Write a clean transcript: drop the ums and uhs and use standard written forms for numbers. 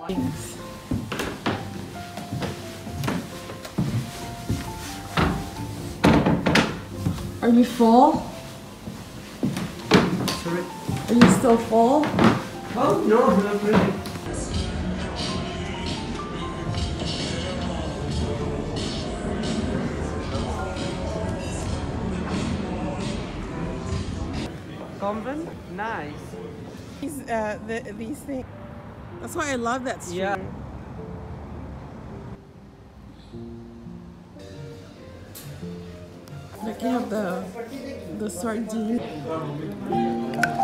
Thanks. Are you full? Sorry? Are you still full? Oh, no, not really. Convent? Nice. These things. That's why I love that street. Yeah. Like you have the sardine.